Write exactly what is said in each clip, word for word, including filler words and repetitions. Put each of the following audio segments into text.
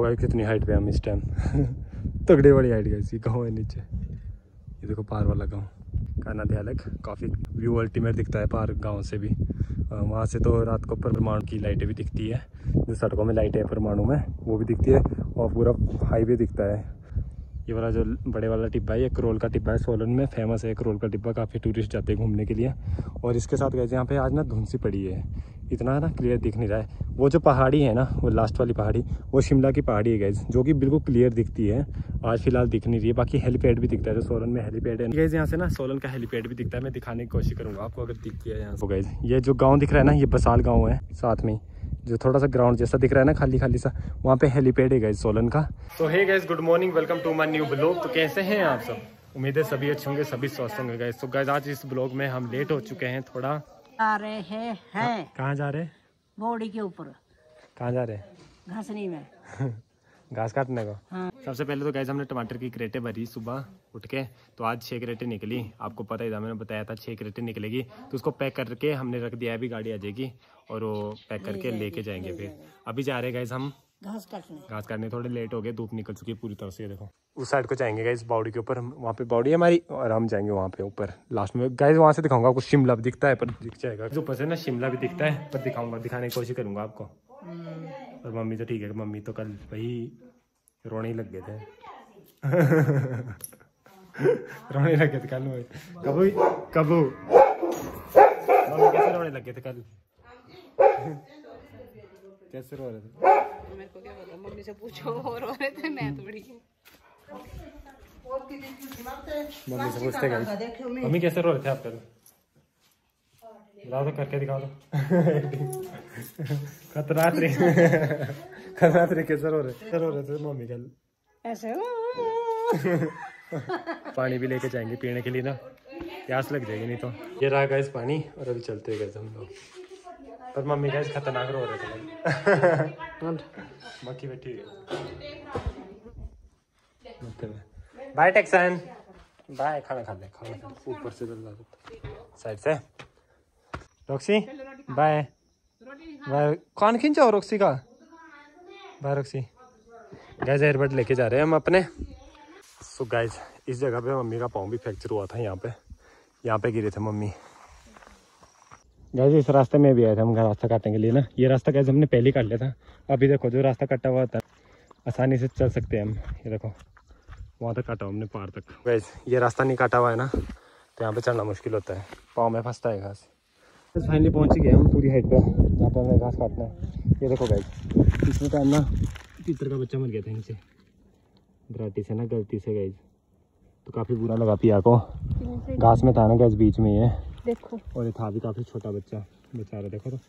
देखो भाई कितनी हाइट पे हम इस टाइम तगड़े वाली हाइट गई गाँव है नीचे। ये देखो पार वाला गाँव का नदी अलग, काफ़ी व्यू अल्टीमेट दिखता है पार गांव से भी। वहाँ से तो रात को परमाणु की लाइटें भी दिखती है, जो सड़कों में लाइटें है परमाणु में वो भी दिखती है, और पूरा हाईवे दिखता है। ये वाला जो बड़े वाला टिब्बा है ये करोल का टिब्बा है, सोलन में फेमस है करोल का टिब्बा, काफ़ी टूरिस्ट जाते हैं घूमने के लिए। और इसके साथ गए यहाँ पे आज ना धुंध सी पड़ी है, इतना ना क्लियर दिख नहीं रहा है। वो जो पहाड़ी है ना, वो लास्ट वाली पहाड़ी, वो शिमला की पहाड़ी है गाइज, जो कि बिल्कुल क्लियर दिखती है। आज फिलहाल दिख नहीं रही है, बाकी हेलीपैड भी दिखता है, जो सोलन में हेलीपैड है गाइज। यहाँ से ना सोलन का हेलीपैड भी दिखता है, मैं दिखाने की कोशिश करूँगा आपको अगर दिख गया यहाँ से गाइज। ये जो गाँव दिख रहा है ना, ये बसाल गाँव है, साथ में जो थोड़ा सा ग्राउंड जैसा दिख रहा है ना, खाली खाली सा, वहाँ पे हेलीपैड है गाइज सोलन का। तो hey guys, good morning, welcome to my new blog. तो कैसे हैं आप सब? उम्मीद है सभी अच्छे होंगे, सभी स्वस्थ होंगे गाइज। तो गाइज आज इस ब्लॉग में हम लेट हो चुके हैं थोड़ा। आ रहे हैं हैं कहाँ जा रहे हैं? बॉडी के ऊपर। कहाँ जा रहे हैं? घासनी में घास काटने को। हाँ। सबसे पहले तो गाइस हमने टमाटर की क्रेटें भरी सुबह उठ के, तो आज छः क्रेटें निकली। आपको पता ही था, मैंने बताया था छः क्रेटें निकलेगी, तो उसको पैक करके हमने रख दिया है, अभी गाड़ी आ जाएगी और वो पैक करके लेके जाएंगे। फिर अभी जा रहे हैं गाइस हम घास काटने। घास काटने, थोड़े लेट हो गए, धूप निकल चुकी है पूरी तरह से। देखो उस साइड को जाएंगे गाइस, बाउडी के ऊपर, वहाँ पे बाउडी है हमारी, और हम जाएंगे वहाँ पे ऊपर लास्ट में गाइस। वहाँ से दिखाऊंगा आपको, शिमला भी दिखता है पर दिख जाएगा, जो ऊपर से ना शिमला भी दिखता है, पर दिखाऊंगा, दिखाने की कोशिश करूंगा आपको। और मम्मी तो ठीक है, मम्मी तो कल भाई रोने ही लग गए थे रोने लग गए थे कल। कबू कबू मम्मी कैसे रोने लग गए थे कल? कैसे रो रहे थे? मेरे को क्या पता, मम्मी से पूछो। और रो रहे थे, मैं थोड़ी। मम्मी से पूछते गए, मम्मी कैसे रो रहे थे आप कल? तो करके दिखाओ तो खतरात रे खतरात रे कैसे रो रहे रो रहे थे मम्मी कल ऐसे पानी भी लेके जाएंगे पीने के लिए ना, प्यास लग जाएगी नहीं तो। ये रहा गाइस पानी, और अभी चलते गए हम लोग, पर मम्मी गाइस खतरनाक रो रहे थे बाकी भी ठीक है। बाय टेक्सन, बाय। खाना खा ले, खाना ऊपर से साइड से। Roxy bye bye. कौन खींचा रॉक्सी का? Bye Roxy. गाइस एयरबड लेके जा रहे हैं हम अपने। सो गाइस इस जगह पे मम्मी का पाँव भी फ्रैक्चर हुआ था, यहाँ पे यहाँ पे गिरे थे मम्मी। गाइस इस रास्ते में भी आए थे हम रास्ता काटने के लिए ना, ये रास्ता गाइस हमने पहले काट लिया था। अभी देखो जो रास्ता कटा हुआ था, आसानी से चल सकते हैं हम। ये देखो वहाँ तक काटा हमने, पार तक। गाइस ये रास्ता नहीं काटा हुआ है ना, तो यहाँ पे चलना मुश्किल होता है, पाँव में फंसता है घास। फाइनली पहुँच गए हम पूरी हाइट पे, जहाँ पे हमें घास काटना है। ये देखो गाइस, इसमें टाइम ना तीतर का बच्चा मर गया था नीचे दराटी से ना, गलती से गाइस, तो काफ़ी बुरा लगा पिया को। घास में था ना गाइस बीच में ये देखो, और ये था भी काफ़ी छोटा बच्चा बेचारा, देखो तो।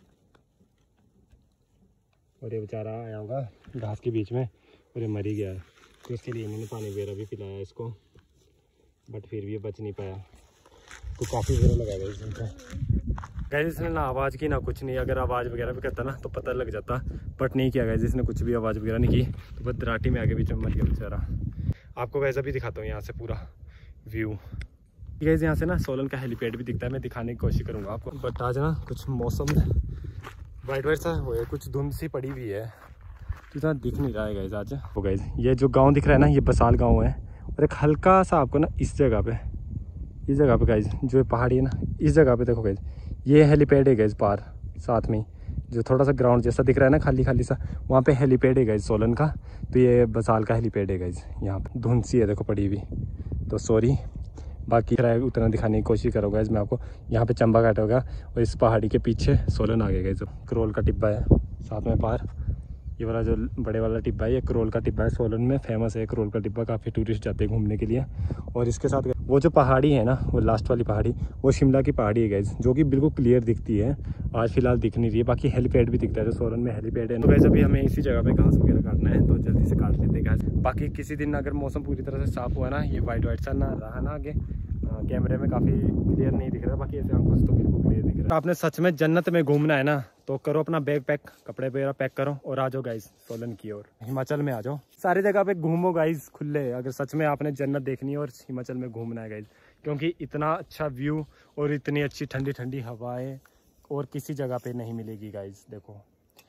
और ये बेचारा आया होगा घास के बीच में और ये मर ही गया है, तो इसके लिए मैंने पानी वगैरह भी पिलाया इसको, बट फिर भी ये बच नहीं पाया, तो काफ़ी बुरा लगा गाइस इनको। गाइस इसने ना आवाज़ की ना कुछ नहीं, अगर आवाज़ वगैरह भी करता ना तो पता लग जाता, बट नहीं किया गाइस इसने, कुछ भी आवाज़ वगैरह नहीं की, तो बस दराटी में आगे बीच में मर गया बेचारा। आपको वैसा भी दिखाता हूँ यहाँ से पूरा व्यू। गाइस यहाँ से ना सोलन का हेलीपैड भी दिखता है, मैं दिखाने की कोशिश करूँगा आपको, बट आज ना कुछ मौसम वाइट वाइट सा हो है, कुछ धुंध सी पड़ी हुई है, तो इतना दिख नहीं रहा है गाइस आज। वो गाइस ये जो गाँव दिख रहा है ना, ये बसाल गाँव है, और एक हल्का सा आपको ना इस जगह पे, इस जगह पे गाइस जो पहाड़ी है ना, इस जगह पे देखो गाइस, ये हेलीपैड है गाइस पार, साथ में जो थोड़ा सा ग्राउंड जैसा दिख रहा है ना, खाली खाली सा, वहाँ पे हेलीपैड है गाइस सोलन का, तो ये बसाल का हेलीपैड है गाइस। यहाँ पे धुंध सी है देखो पड़ी हुई, तो सॉरी, बाकी उतना दिखाने की कोशिश करूँगा गाइस मैं आपको। यहाँ पे चंबा घाट होगा, और इस पहाड़ी के पीछे सोलन आ गया गाइस, करोल का टिब्बा है साथ में पार। ये वाला जो बड़े वाला टिब्बा है ये करोल का टिब्बा है, सोलन में फेमस है करोल का टिब्बा, काफ़ी टूरिस्ट जाते हैं घूमने के लिए। और इसके साथ वो जो पहाड़ी है ना, वो लास्ट वाली पहाड़ी, वो शिमला की पहाड़ी है गाइस, जो कि बिल्कुल क्लियर दिखती है। आज फिलहाल दिख नहीं रही है, बाकी हेलीपैड भी दिखता है, जो सोलन में हेलीपैड है। तो गाइस अभी हमें इसी जगह पे घास वगैरह काटना है, तो जल्दी से काट लेते हैं घास। बाकी किसी दिन अगर मौसम पूरी तरह से साफ हुआ ना, ये वाइट वाइट सा ना रहा ना आगे, कैमरे में काफ़ी क्लियर नहीं दिख रहा, बाकी ऐसे आंखों से तो बिल्कुल क्लियर दिख रहा है। आपने सच में जन्नत में घूमना है ना, तो करो अपना बैग पैक, कपड़े वगैरह पैक करो और आ जाओ गाइस सोलन की ओर, हिमाचल में आ जाओ, सारी जगह पे घूमो गाइस खुले, अगर सच में आपने जन्नत देखनी है और हिमाचल में घूमना है गाइस, क्योंकि इतना अच्छा व्यू और इतनी अच्छी ठंडी ठंडी हवाएं और किसी जगह पे नहीं मिलेगी गाइस। देखो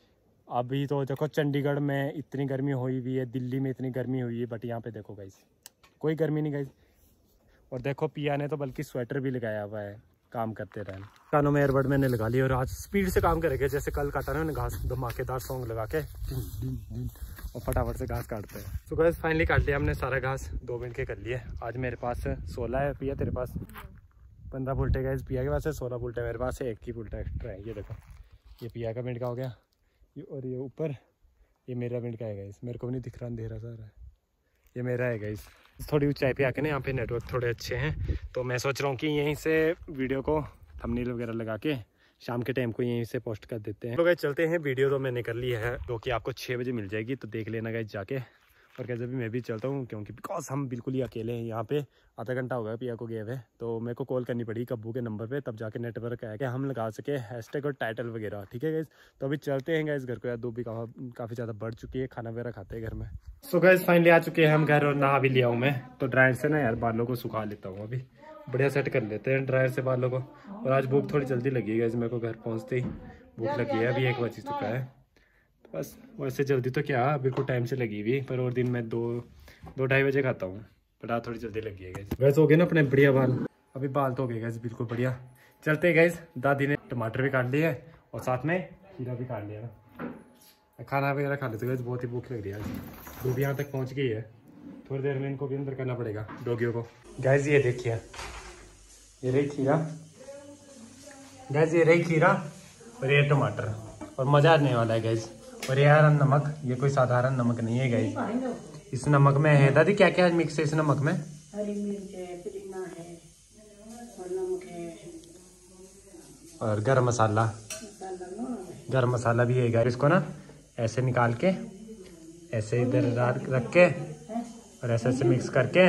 अभी तो देखो चंडीगढ़ में इतनी गर्मी हुई हुई है, दिल्ली में इतनी गर्मी हुई है, बट यहाँ पे देखो गाइस कोई गर्मी नहीं गाइस। और देखो पिया ने तो बल्कि स्वेटर भी लगाया हुआ है काम करते रहना। कानों में एयरबड मैंने लगा लिया और आज स्पीड से काम करेंगे, जैसे कल काटा ना मैंने घास, धमाकेदार सॉन्ग लगा के और फटाफट से घास काटते हैं। तो गाइस फाइनली काट लिया हमने सारा घास, दो मिनट के कर लिए। आज मेरे पास सोलह है, पिया तेरे पास पंद्रह पुल्टे गाइस, पिया के पास है सोलह पुल्टे, मेरे पास है एक ही पुल्टा एक्स्ट्रा है। ये देखो ये पिया का मिनट का हो गया, ये और ये ऊपर ये मेरा मिनट का है गाइस, मेरे को भी नहीं दिख रहा, अंधेरा सा रहा है, ये मेरा है गाइस। थोड़ी ऊंचाई पे आके ना यहाँ पे नेटवर्क थोड़े अच्छे हैं, तो मैं सोच रहा हूँ कि यहीं से वीडियो को थंबनेल वगैरह लगा के शाम के टाइम को यहीं से पोस्ट कर देते हैं। तो गाइस चलते हैं, वीडियो तो मैंने कर ली है जो कि आपको छः बजे मिल जाएगी, तो देख लेना गाइस जाके। और कैसे भी मैं भी चलता हूँ क्योंकि बिकॉज हम बिल्कुल ही अकेले हैं यहाँ पे, आधा घंटा हो गया पिया को गए हुए, तो मेरे को कॉल करनी पड़ी कब्बू के नंबर पे, तब जाके नेटवर्क आया कि हम लगा सके हैशटैग और टाइटल वगैरह। ठीक है गाइस, तो अभी चलते हैं गाइस घर को, यार धूप भी काफ़ी ज़्यादा बढ़ चुकी है, खाना वगैरह खाते हैं घर में। सो गाइस फाइनली आ चुके हैं हम घर और नहा भी लिया हूँ मैं, तो ड्रायर से ना यार बालों को सुखा लेता हूँ, अभी बढ़िया सेट कर लेते हैं ड्रायर से बालों को। और आज भूख थोड़ी जल्दी लगी है गाइस, मेरे को घर पहुँचते ही भूख लगी है, अभी एक बज चुका है बस। वैसे जल्दी तो क्या बिल्कुल टाइम से लगी हुई, पर और दिन मैं दो दो ढाई बजे खाता हूँ, पर आज थोड़ी जल्दी लगी है गाइस। वैसे हो गए ना अपने बढ़िया बाल, अभी बाल तो हो गए गाइस बिल्कुल बढ़िया। चलते हैं गाइस, दादी ने टमाटर भी काट लिए है और साथ में खीरा भी काट लिया ना, खाना वगैरह खा लेते गाइस, बहुत ही भूख लग रही है आज, धूप यहाँ तक पहुँच गई है, थोड़ी देर में इनको भी अंदर करना पड़ेगा डॉगियों को। गाइस ये देखिए, ये रही खीरा गाइस, ये रही खीरा और ये टमाटर, और मज़ा आने वाला है गाइस। और यार नमक, ये कोई साधारण नमक नहीं है गाइस, इस नमक में है दादी क्या क्या मिक्स है इस नमक में? हरी मिर्च है, पुदीना है और नमक है और गरम मसाला, गरम मसाला भी है गाइस। इसको ना ऐसे निकाल के ऐसे इधर रख के और ऐसे ऐसे मिक्स करके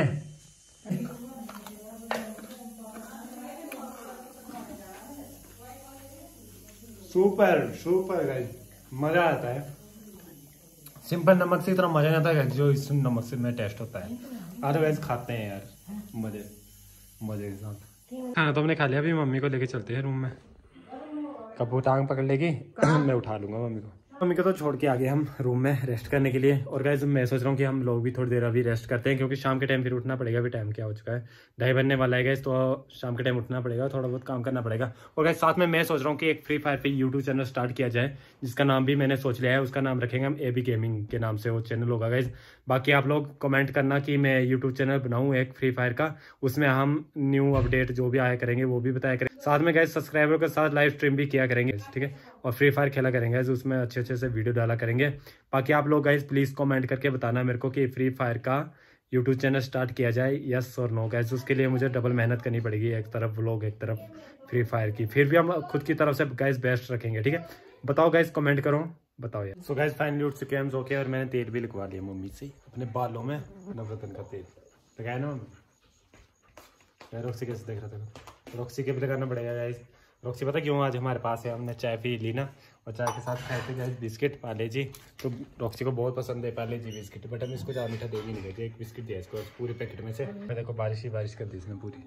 सुपर सुपर गाइस, मजा आता है। सिंपल नमक से इतना मजा नहीं आता है जो इस नमक से में टेस्ट होता है। अदरवाइज खाते हैं यार मजे मजे के साथ। खाना तो हमने खा लिया, अभी मम्मी को लेके चलते हैं रूम में, कब टांग पकड़ लेगी मैं उठा लूंगा मम्मी को। मम्मी को तो छोड़ के आ गए हम रूम में रेस्ट करने के लिए। और गाइस मैं सोच रहा हूँ कि हम लोग भी थोड़ी देर अभी रेस्ट करते हैं, क्योंकि शाम के टाइम फिर उठना पड़ेगा, अभी टाइम क्या हो चुका है, ढाई बनने वाला है गाइस, तो शाम के टाइम उठना पड़ेगा, थोड़ा बहुत काम करना पड़ेगा। और गाइस साथ में मैं सोच रहा हूँ कि एक फ्री फायर पे यूट्यूब चैनल स्टार्ट किया जाए, जिसका नाम भी मैंने सोच लिया है, उसका नाम रखेंगे हम ए बी गेमिंग के नाम से वो चैनल होगा गाइस। बाकी आप लोग कमेंट करना कि मैं यूट्यूब चैनल बनाऊँ एक फ्री फायर का, उसमें हम न्यू अपडेट जो भी आया करेंगे वो भी बताया करेंगे, साथ में गाइस सब्सक्राइबर के साथ लाइव स्ट्रीम भी किया करेंगे, ठीक है, और फ्री फायर खेला करेंगे, उसमें अच्छे अच्छे से वीडियो डाला करेंगे। बाकी आप लोग गाइस प्लीज कमेंट करके बताना मेरे को कि फ्री फायर का यूट्यूब चैनल स्टार्ट किया जाए, यस और नो गाइस। उसके लिए मुझे डबल मेहनत करनी पड़ेगी, एक तरफ व्लॉग एक तरफ फ्री फायर की, फिर भी हम खुद की तरफ से गाइस बेस्ट रखेंगे, ठीक है। बताओ गाइस, कमेंट करो, बताओ यार। सो गाइस फाइनली उठ चुके हैं हम सो के, और मैंने तेल भी लगवा लिया मम्मी से अपने बालों में, नवरत्न का तेल लगाया ना मम्मी। रॉक्सी कैसे देख रहा था, रॉक्सी के भी लगाना पड़ेगा गाइस। रॉक्सी पता क्यों आज हमारे पास है, हमने चाय पी ली ना, और चाय के साथ खाए थे गाइस बिस्किट पाले जी, तो रॉक्सी को बहुत पसंद है पाले जी बिस्किट, बट हम इसको ज़्यादा मीठा दे भी नहीं देते, एक बिस्किट दिया इसको पूरे पैकेट में से। मैं देखो बारिश ही बारिश कर दी इसने पूरी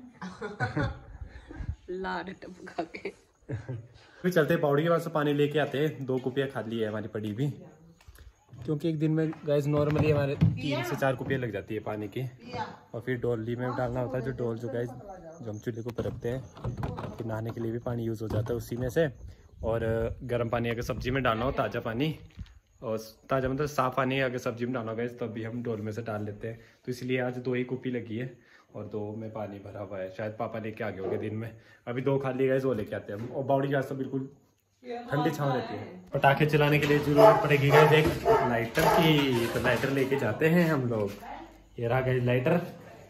लाड टपका के। फिर चलते हैं पौड़ी के पास से पानी लेके आते हैं, दो कुपियाँ खाली है हमारी पड़ी भी, क्योंकि एक दिन में गाइस नॉर्मली हमारे तीन से चार कुपियाँ लग जाती है पानी की, और फिर डोली में डालना होता है, जो डोल जो गाइस जो हम चूल्हे को ऊपर रखते हैं, फिर नहाने के लिए भी पानी यूज़ हो जाता है उसी में से। और गर्म पानी अगर सब्जी में डालना हो, ताज़ा पानी, और ताज़ा मतलब साफ़ पानी अगर सब्जी में डालना होगा तब भी हम डोल में से डाल लेते हैं, तो इसलिए आज दो ही कुपी लगी है और दो में पानी भरा हुआ है, शायद पापा लेके आ गए होंगे दिन में, अभी दो खाली गए वो लेके आते हैं हम। और बावड़ी गैस तो बिल्कुल ठंडी छाँव रहती है। पटाखे चलाने के लिए जरूरत पड़ेगी गाइस एक लाइटर की, तो लाइटर लेके जाते हैं हम लोग। ये रहा गाइस लाइटर,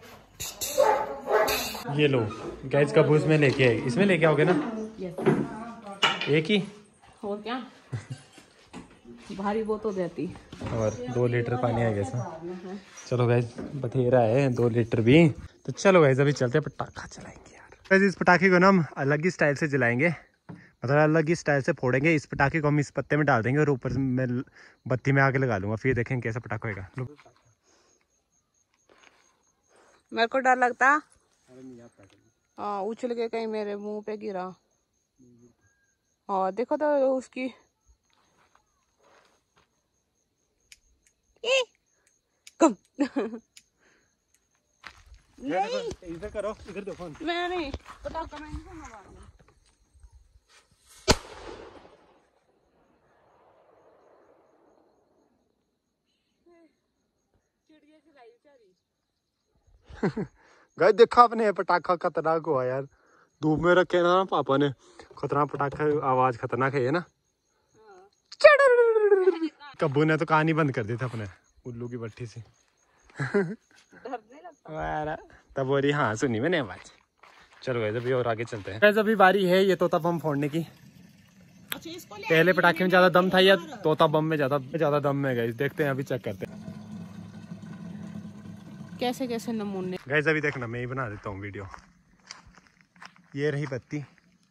ये लो गाइस कब उसमें लेके आए, इसमें लेके आओगे ना एक ही, और क्या भारी वो तो देती, और दो लीटर पानी आ गया। चलो गाइस बथेरा है दो लीटर भी, तो चलो गाइस अभी चलते हैं पटाखा चलाएंगे यार। गाइस इस पटाखे को ना हम अलग ही स्टाइल से जलाएंगे, मतलब अलग ही स्टाइल से फोड़ेंगे। इस पटाखे को हम इस पत्ते में डाल देंगे और ऊपर मैं बत्ती में आके लगा लूंगा, फिर देखेंगे कैसा पटाखा होगा। मेरे को डर लगता हाँ उछल के कहीं मेरे मुंह पे गिरा। हाँ देखो तो उसकी नहीं इधर करो, इधर देखो। मैं नहीं पटाखा मैं नहीं मारूंगा। चिड़िया की लाइव चारी गाइस देखा आपने पटाखा खतरनाक हुआ यार, धूप में रखे ना पापा ने, खतरनाक पटाखा, आवाज खतरनाक है ये ना। कब्बू ने तो कहानी बंद कर दी था अपने उल्लू की भट्टी से। तब वो रही, हाँ सुनी मैंने आवाज। चलो गाइस अभी और आगे चलते हैं। गाइस अभी बारी है ये तोता बम फोड़ने की। पहले पटाखे में ज्यादा दम था या तोता बम में ज्यादा ज्यादा दम है गाइस, देखते हैं अभी, चेक करते हैं कैसे कैसे नमूने। गाइस अभी देखना मैं ही बना देता हूँ वीडियो। ये रही बत्ती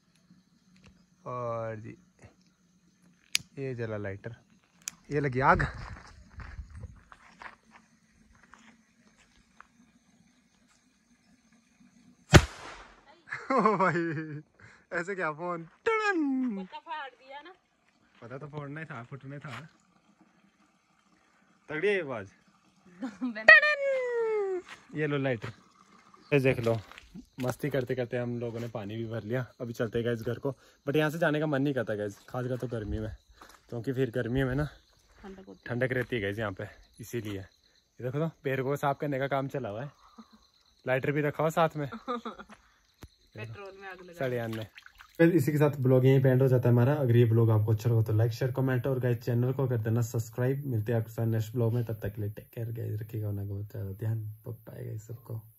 और जी ये जला लाइटर, ये लगी आग। ओ भाई ऐसे क्या फोन फाड़ दिया ना, पता तो फोड़ना ही था, फुटना था। तगड़ी है आवाज। ये लो लाइटर, ये देख लो। मस्ती करते करते हम लोगों ने पानी भी भर लिया। अभी चलते गए इस घर को, बट यहाँ से जाने का मन नहीं करता गैस, खासकर तो गर्मी में, क्योंकि फिर गर्मी में ना ठंडक रहती है गैस यहाँ पे, इसीलिए। ये देखो तो पैर को साफ करने का काम चला हुआ है, लाइटर भी रखा हुआ साथ में, पेट्रोल में आग लगा सड़ियान में। फिर इसी के साथ ब्लॉग यहीं पे एंड हो जाता है हमारा। अगर ये ब्लॉग आपको अच्छा लगा तो लाइक शेयर कमेंट और गाइस चैनल को कर देना सब्सक्राइब। मिलते हैं आपके साथ नेक्स्ट ब्लॉग में, तब तक के लिए टेक केयर गाइस, रखिएगा ना बहुत ज़्यादा ध्यान। बाय गाइस सबको।